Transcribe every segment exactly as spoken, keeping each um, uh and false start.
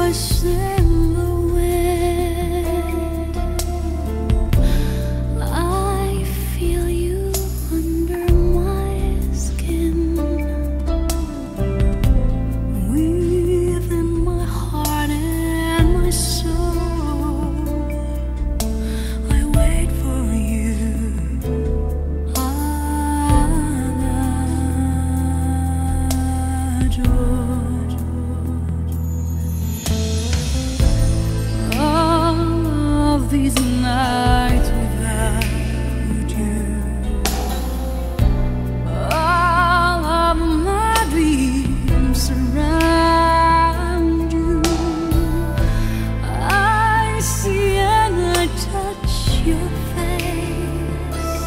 voice in the wind. I feel you under my skin, within my heart and my soul. I wait for you. These nights without you, all of my dreams surround you. I see and I touch your face.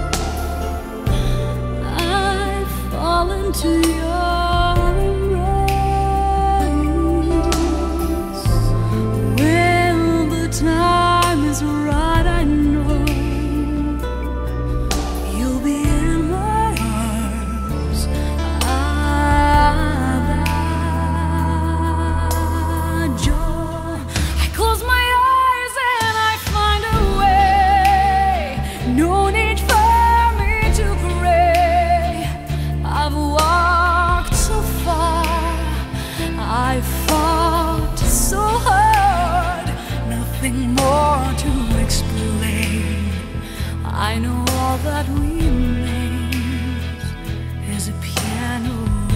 I fall into your embrace. When the time is right, I know you'll be in my arms. Ah, joy. I close my eyes and I find a way. No need for me to pray. I've walked so far, I've fought so hard. Nothing more to explain. I know all that remains is a piano.